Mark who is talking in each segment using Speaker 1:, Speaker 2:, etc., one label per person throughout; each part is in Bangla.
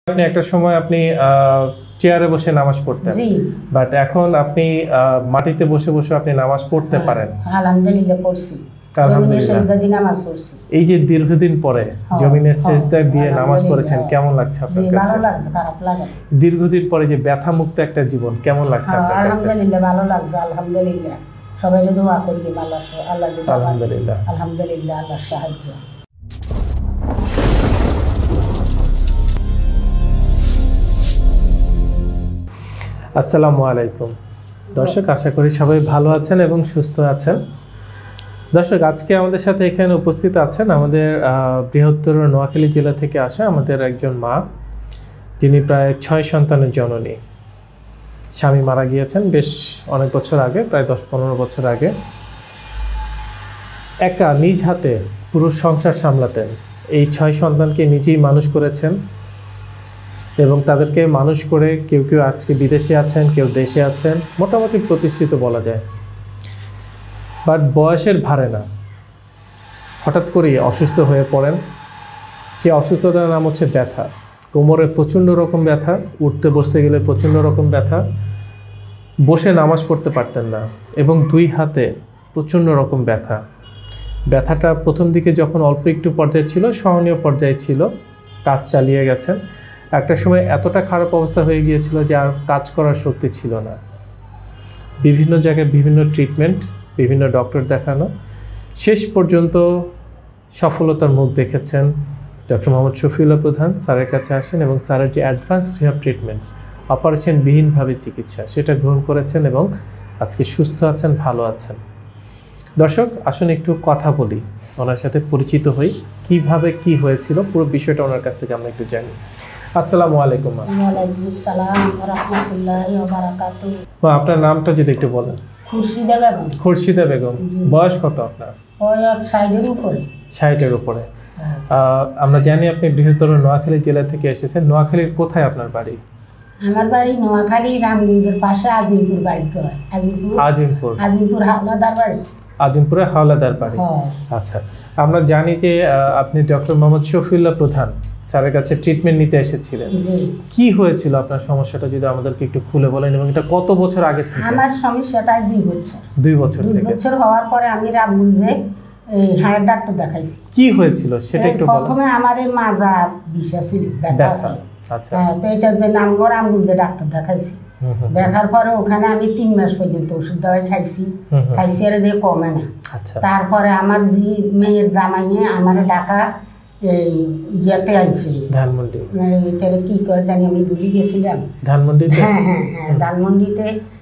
Speaker 1: আপনি একটা সময় আপনি চেয়ারে বসে নামাজ পড়তেন, বাট এখন আপনি মাটিতে বসে বসে আপনি নামাজ পড়তে পারেন।
Speaker 2: আলহামদুলিল্লাহ পড়ছি।
Speaker 1: এই যে দীর্ঘদিন পরে জমিনে সিজদা দিয়ে নামাজ পড়েছেন, কেমন লাগছে আপনার কাছে?
Speaker 2: ভালো লাগছে, খারাপ লাগে।
Speaker 1: দীর্ঘদিন পরে যে ব্যথা মুক্ত একটা জীবন, কেমন লাগছে আপনার কাছে?
Speaker 2: আলহামদুলিল্লাহ ভালো লাগছে, আলহামদুলিল্লাহ। সবাই দোয়া করি আল্লাহ যদি
Speaker 1: আলহামদুলিল্লাহ
Speaker 2: আলহামদুলিল্লাহ আল্লাহর সাহায্য।
Speaker 1: আসসালামু আলাইকুম দর্শক, আশা করি সবাই ভালো আছেন এবং সুস্থ আছেন। দর্শক, আজকে আমাদের সাথে এখানে উপস্থিত আছেন আমাদের বৃহত্তর নোয়াখালী জেলা থেকে আসা আমাদের একজন মা, যিনি প্রায় 6 সন্তানের জননী। স্বামী মারা গিয়েছেন বেশ অনেক বছর আগে, প্রায় 10-15 বছর আগে। একা নিজ হাতে পুরো সংসার সামলাতেন। এই 6 সন্তানকে নিজেই মানুষ করেছেন এবং তাদেরকে মানুষ করে কেউ কেউ আজকে বিদেশে আছেন, কেউ দেশে আছেন, মোটামুটি প্রতিষ্ঠিত বলা যায়। বাট বয়সের ভারে না, হঠাৎ করেই অসুস্থ হয়ে পড়েন। সেই অসুস্থতার নাম হচ্ছে ব্যথা। কোমরে প্রচণ্ড রকম ব্যথা, উঠতে বসতে গেলে প্রচণ্ড রকম ব্যথা, বসে নামাজ পড়তে পারতেন না এবং 2 হাতে প্রচণ্ড রকম ব্যথা। ব্যথাটা প্রথম দিকে যখন অল্প একটু পর্যায়ে ছিল, সহনীয় পর্যায়ে ছিল, কাজ চালিয়ে গেছেন। একটা সময় এতটা খারাপ অবস্থা হয়ে গিয়েছিল যে আর কাজ করার শক্তি ছিল না। বিভিন্ন জায়গায় বিভিন্ন ট্রিটমেন্ট, বিভিন্ন ডক্টর দেখানো, শেষ পর্যন্ত সফলতার মুখ দেখেছেন। ডক্টর মোহাম্মদ শফিউল্লাহ প্রধান স্যারের কাছে আসেন এবং স্যারের যে অ্যাডভান্স রিহাব ট্রিটমেন্ট, অপারেশনবিহীনভাবে চিকিৎসা, সেটা গ্রহণ করেছেন এবং আজকে সুস্থ আছেন, ভালো আছেন। দর্শক, আসুন একটু কথা বলি, ওনার সাথে পরিচিত হই, কিভাবে কি হয়েছিল পুরো বিষয়টা ওনার কাছ থেকে আমরা একটু জানি। আসসালামু আলাইকুম।
Speaker 2: ওয়ালাইকুম আসসালাম ওয়া রাহমাতুল্লাহি ওয়া বারাকাতুহু।
Speaker 1: আপনার নামটা যদি একটু বলেন।
Speaker 2: খুরশিদা বেগম।
Speaker 1: খুরশিদা বেগম। বয়স কত আপনার?
Speaker 2: বয়স 60-এর উপরে।
Speaker 1: 60-এর উপরে। আমরা জানি আপনি বৃহত্তর নোয়াখালী জেলা থেকে এসেছেন। নোয়াখালীর কোথায় আপনার বাড়ি?
Speaker 2: আমার বাড়ি নোয়াখালী রামগঞ্জের পাশে আজিমপুর বাড়ি কয়। আজিমপুর হাওলাদার বাড়ি।
Speaker 1: আজিমপুরে হাওলাদার বাড়ি। আচ্ছা, আমরা জানি যে আপনি ডক্টর মোহাম্মদ শফিউল্লাহ প্রধান স্যারের কাছে ট্রিটমেন্ট নিতে এসেছিলেন। কি হয়েছিল আপনার সমস্যাটা যদি আমাদেরকে একটু খুলে বলেন, এবং এটা কত বছর আগে থেকে?
Speaker 2: আমার সমস্যাটা 2 বছর।
Speaker 1: 2 বছর থেকে?
Speaker 2: 2 বছর হওয়ার পরে আমি রামগঞ্জে হাড়ের ডাক্তার দেখাইছি।
Speaker 1: কি হয়েছিল সেটা একটু বলেন।
Speaker 2: প্রথমে আমার মাজা বিষা ছিল, ব্যথা ছিল।
Speaker 1: আচ্ছা।
Speaker 2: তো এটা যে নামগড় রামগঞ্জে ডাক্তার দেখাইছি। দেখার পরে ওখানে আমি 3 মাস পর্যন্ত ওষুধ দাওয়াই খাইছি আর দিয়ে কমে না। তারপরে আমার যে মেয়ের জামাইয়ে আমার ঢাকা ইয়াতে আনছে,
Speaker 1: ধানমন্ডি,
Speaker 2: এটা কি করে জানি আমি ভুলে গেছিলাম।
Speaker 1: ধানমন্ডি? হ্যাঁ
Speaker 2: হ্যাঁ হ্যাঁ, ধানমন্ডিতে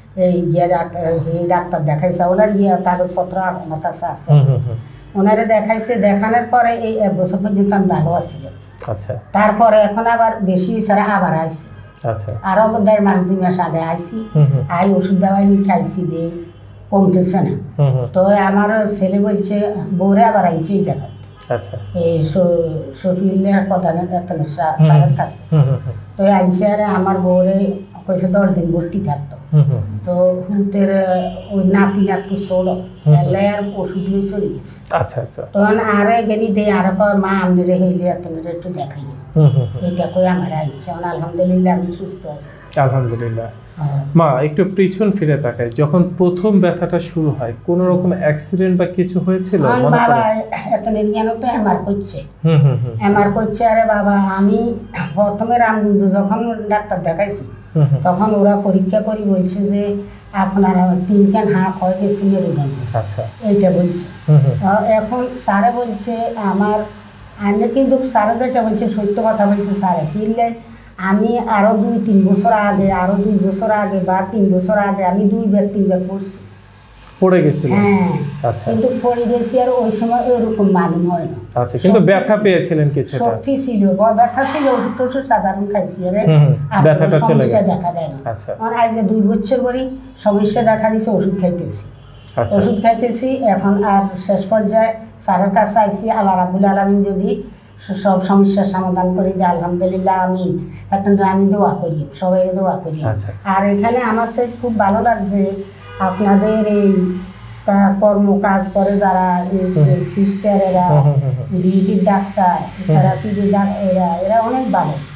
Speaker 2: ডাক্তার দেখাইছে। ওনার কাগজপত্র আমার কাছে আছে। ওনারে দেখাইছে, দেখানোর পরে এই 1 বছর পর্যন্ত আমি ভালো আছি।
Speaker 1: আচ্ছা।
Speaker 2: তারপরে এখন আবার বেশি ছাড়া আবার আইছি।
Speaker 1: আচ্ছা।
Speaker 2: আরো 1.5 মাস 2 মাস আগে আইছি। ওষুধ দাওয়াই খাইছি, দিয়ে কমতেছে না। তো আমার ছেলে বলছে বউরে আবার আইছে এই জায়গায়।
Speaker 1: আচ্ছা।
Speaker 2: এই শফিউল্লাহ প্রধানের স্যারের কাছে। তো আইসে আর আমার বউরে কইছে 10 দিন ভর্তি থাকতো। তো হুতের ওই নাতি ছোট এলে আর ওষুধ দিয়ে চলে গেছে।
Speaker 1: আচ্ছা আচ্ছা।
Speaker 2: তখন আরে গেলি দিয়ে আরো মা আপনি হইলে আপনারা একটু দেখাই, এটা কই আমার আইসে। আলহামদুলিল্লাহ আমি সুস্থ আছি।
Speaker 1: আলহামদুলিল্লাহ। মা, একটু পিছন ফিরে তাকাই, যখন প্রথম ব্যথাটা শুরু হয় কোন রকম অ্যাক্সিডেন্ট বা কিছু হয়েছিল?
Speaker 2: বাবা এতনের জ্ঞান তো এমআর করছে। আরে বাবা, আমি প্রথমে রামগঞ্জ যখন ডাক্তার দেখাইছি, তখন ওরা পরীক্ষা করে বলছে যে আপনার 3 কান হাঁক হয়ে গেছে মেরুদণ্ড।
Speaker 1: আচ্ছা।
Speaker 2: এইটা বলছে। এখন স্যারে বলছে আমার আইনে, কিন্তু স্যারে যেটা বলছে সত্য কথা বলছে। স্যারে ফিরলে আমি আরো 2-3 বছর আগে, আরো 2 বছর আগে বা 3 বছর আগে আমি 2-3 বার
Speaker 1: পড়ে গেছিল।
Speaker 2: হ্যাঁ।
Speaker 1: আচ্ছা।
Speaker 2: কিন্তু পড়ে গেছি আর ওই সময় ওরকম মালুম হয় না।
Speaker 1: আচ্ছা, কিন্তু ব্যথা পেয়েছিলেন কিছুটা?
Speaker 2: শক্তি ছিল, ব্যথা ছিল, ওষুধ সাধারণ খাইছি, আরে
Speaker 1: ব্যথাটা চলে গেছে,
Speaker 2: দেখা দেয় না।
Speaker 1: আচ্ছা।
Speaker 2: আজ 2 বছর পরই সমস্যা দেখা দিয়েছে, ওষুধ খাইতেছি। ওষুধ খাইতেছি এখন। আর শেষ পর্যায়ে স্যারের কাছে আইসি, আল্লাহ রাব্বুল আলামিন যদি সব সমস্যার সমাধান করে দেয়, আলহামদুলিল্লাহ। আমি দোয়া করি, সবাই দোয়া করি। আর এখানে আমার সে খুব ভালো লাগছে আপনাদের এই কর্ম কাজ করে যারা সিস্টার, এরা ডিউটির ডাক্তার, থেরাপির এরা অনেক ভালো।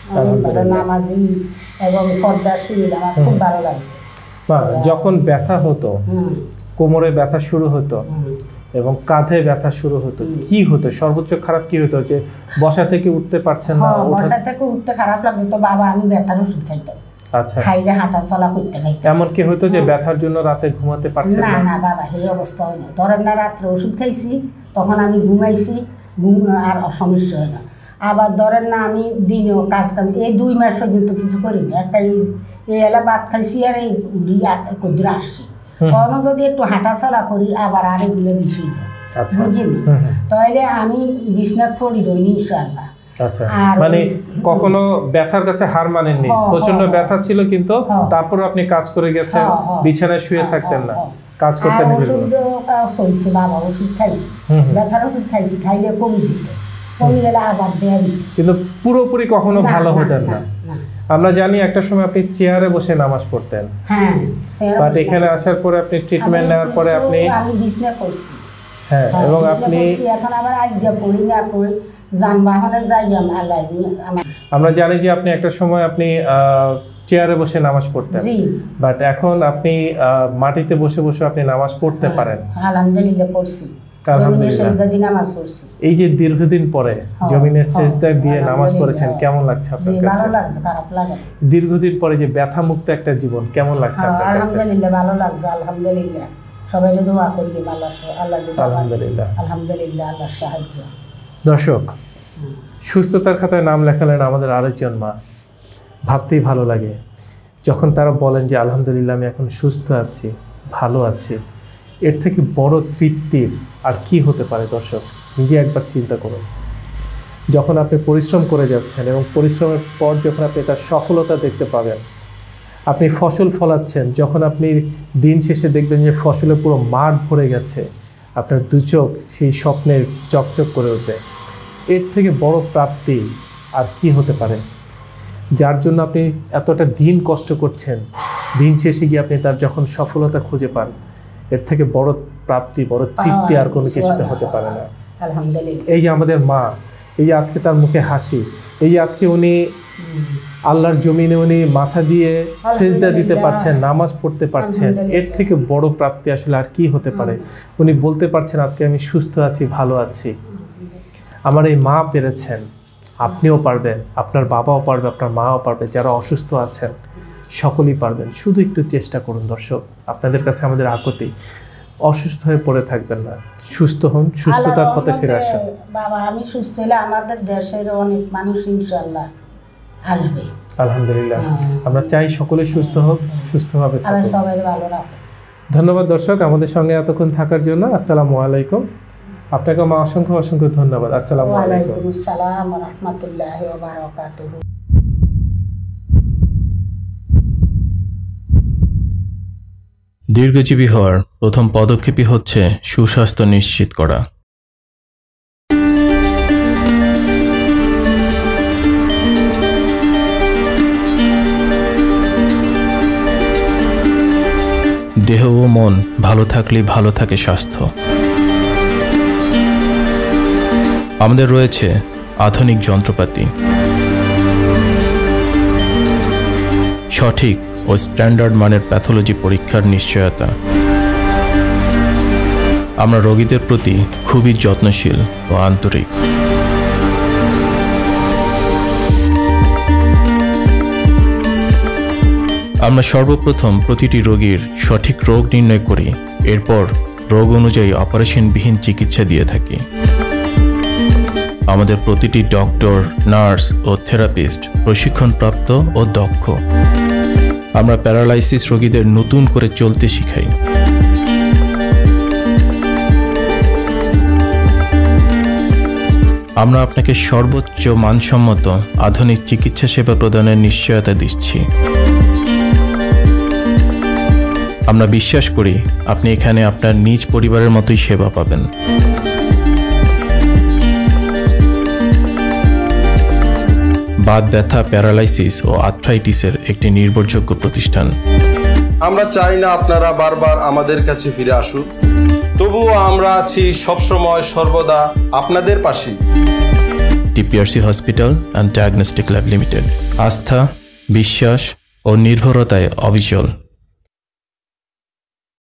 Speaker 2: অনেক ভালো নামাজি এবং পর্দাশীল, আমার খুব ভালো লাগছে।
Speaker 1: যখন ব্যথা হতো, কোমরে ব্যথা শুরু হতো এবং কাঁধে ব্যথা শুরু হতো, কি হতো সর্বোচ্চ খারাপ কি হতো? যে বসা থেকে উঠতে পারছেন না?
Speaker 2: বসা থেকে উঠতে খারাপ লাগতো তো বাবা, আমি ব্যথার ওষুধ খাইতাম।
Speaker 1: আচ্ছা,
Speaker 2: খাইলে হাঁটা চলা করতে খাইতাম।
Speaker 1: এমন কি হতো যে ব্যথার জন্য রাতে ঘুমাতে পারছেন
Speaker 2: না? না বাবা, এই অবস্থা হয় না। ধরেন না রাত্রে ওষুধ খাইছি, তখন আমি ঘুমাইছি, ঘুম আর সমস্যা হয় না। আবার ধরেন না আমি দিনেও কাজ কাম, এই 2 মাস পর্যন্ত কিছু করিনি। একটা এই এলা ভাত খাইছি আর এই কদ্দুর আসছি। কখনো যদি একটু হাঁটা চলা করি আবার আর এগুলো বেশি যায়, বুঝলি? তাহলে আমি বিছনাথ পড়ি রইনি ইনশাআল্লাহ।
Speaker 1: আচ্ছা, মানে কখনো ব্যথার কাছে হার মানেননি? প্রচন্ড ব্যথা ছিল কিন্তু তারপর আপনি কাজ করে গেছেন, বিছানায় শুয়ে থাকতেন না, কাজ করতে নিজের।
Speaker 2: ওষুধ চলছে বাবা, ওষুধ খাইছি, ব্যথার ওষুধ খাইছি, খাইলে কমে যেত, কমে গেলে আবার দেয়, কিন্তু
Speaker 1: পুরোপুরি কখনো ভালো হতেন না। আমরা জানি একটা সময় আপনি চেয়ারে বসে নামাজ পড়তেন,
Speaker 2: হ্যাঁ,
Speaker 1: বাট এখানে আসার পরে আপনি ট্রিটমেন্ট নেওয়ার পরে আপনি
Speaker 2: বিছনা করছি,
Speaker 1: হ্যাঁ, এবং আপনি
Speaker 2: এখন আবার আজকে পড়ি না, কই যানবাহনের জায়গা আল্লাহ।
Speaker 1: আমরা জানি যে আপনি একটা সময় আপনি চেয়ারে বসে নামাজ পড়তেন, বাট এখন আপনি মাটিতে বসে বসে আপনি নামাজ পড়তে পারেন।
Speaker 2: আলহামদুলিল্লাহ পড়ছি,
Speaker 1: এই যে দীর্ঘদিন পরে জমিনের সেজদা দিয়ে নামাজ পড়েছেন, কেমন লাগছে আপনার কাছে?
Speaker 2: ভালো লাগছে, খারাপ লাগে।
Speaker 1: দীর্ঘদিন পরে যে ব্যথা মুক্ত একটা জীবন, কেমন লাগছে আপনার কাছে?
Speaker 2: আলহামদুলিল্লাহ ভালো লাগছে, আলহামদুলিল্লাহ। সবাই যদি দোয়া করি আল্লাহ,
Speaker 1: আলহামদুলিল্লাহ,
Speaker 2: আলহামদুলিল্লাহ, আল্লাহর সাহায্য।
Speaker 1: দর্শক, সুস্থতার খাতায় নাম লেখালেন আমাদের আরেকজন মা। ভাবতেই ভালো লাগে যখন তারা বলেন যে আলহামদুলিল্লাহ আমি এখন সুস্থ আছি, ভালো আছি। এর থেকে বড় তৃপ্তির আর কি হতে পারে? দর্শক, নিজে একবার চিন্তা করুন। যখন আপনি পরিশ্রম করে যাচ্ছেন এবং পরিশ্রমের পর যখন আপনি তার সফলতা দেখতে পাবেন, আপনি ফসল ফলাচ্ছেন, যখন আপনি দিন শেষে দেখবেন যে ফসলে পুরো মাঠ ভরে গেছে, আপনার দু চোখ সেই স্বপ্নের চকচক করে ওঠে, এর থেকে বড় প্রাপ্তি আর কি হতে পারে? যার জন্য আপনি এতটা দিন কষ্ট করছেন, দিন শেষে গিয়ে আপনি তার যখন সফলতা খুঁজে পান, এর থেকে বড় প্রাপ্তি, বড় তৃপ্তি আর কোনো কিছুতে হতে পারে না।
Speaker 2: আলহামদুলিল্লাহ।
Speaker 1: এই যে আমাদের মা, এই যে আজকে তার মুখে হাসি, এই যে আজকে উনি আল্লাহর জমিনে উনি মাথা দিয়ে সেজদা দিতে পারছেন, নামাজ পড়তে পারছেন, এর থেকে বড় প্রাপ্তি আসলে আর কি হতে পারে? উনি বলতে পারছেন আজকে আমি সুস্থ আছি, ভালো আছি। আমার এই মা পেরেছেন, আপনিও পারবেন, আপনার বাবাও পারবে, আপনার মাও পারবে, যারা অসুস্থ আছেন সকলেই পারবেন। শুধু একটু চেষ্টা করুন দর্শক, আপনাদের কাছে আমাদের আকুতি, অসুস্থ হয়ে পড়ে থাকবেন না, সুস্থ হন, সুস্থতার পথে ফিরে আসুন।
Speaker 2: বাবা আমি সুস্থ হলে আমাদের দেশের অনেক মানুষ ইনশাআল্লাহ আসবে।
Speaker 1: আলহামদুলিল্লাহ, আমরা চাই সকলে সুস্থ হোক, সুস্থভাবে থাকুন।
Speaker 2: সবাই ভালো রাখুন।
Speaker 1: ধন্যবাদ দর্শক আমাদের সঙ্গে এতক্ষণ থাকার জন্য। আসসালামু আলাইকুম। আপনাকে মা অসংখ্য অসংখ্য ধন্যবাদ। আসসালামু আলাইকুম।
Speaker 2: ওয়া আলাইকুম আসসালাম ওয়া রাহমাতুল্লাহি ওয়া বারাকাতুহু।
Speaker 3: দীর্ঘজীবী হওয়ার প্রথম পদক্ষেপই হচ্ছে সুস্বাস্থ্য নিশ্চিত করা। দেহ ও মন ভালো থাকলেই ভালো থাকে স্বাস্থ্য। আমাদের রয়েছে আধুনিক যন্ত্রপাতি, সঠিক ও স্ট্যান্ডার্ড মানের প্যাথোলজি পরীক্ষার নিশ্চয়তা। আমরা রোগীদের প্রতি খুবই যত্নশীল ও আন্তরিক। আমরা সর্বপ্রথম প্রতিটি রোগীর সঠিক রোগ নির্ণয় করি, এরপর রোগ অনুযায়ী অপারেশনবিহীন চিকিৎসা দিয়ে থাকি। আমাদের প্রতিটি ডক্টর, নার্স ও থেরাপিস্ট প্রশিক্ষণপ্রাপ্ত ও দক্ষ। আমরা প্যারালাইসিস রোগীদের নতুন করে চলতে শিখাই। আমরা আপনাকে সর্বোচ্চ মানসম্মত আধুনিক চিকিৎসা সেবা প্রদানের নিশ্চয়তা দিচ্ছি। আমরা বিশ্বাস করি আপনি এখানে আপনার নিজ পরিবারের মতোই সেবা পাবেন। বাত ব্যথা, প্যারালাইসিস ও আর্থ্রাইটিসের একটি নির্ভরযোগ্য প্রতিষ্ঠান।
Speaker 4: আমরা চাই না আপনারা বারবার আমাদের কাছে ফিরে আসুন, তবুও আমরা আছি সবসময় সর্বদা আপনাদের পাশে।
Speaker 3: একটি PRC hospital and diagnostic lab limited. আস্থা, বিশ্বাস ও নির্ভরতায় অবিচল।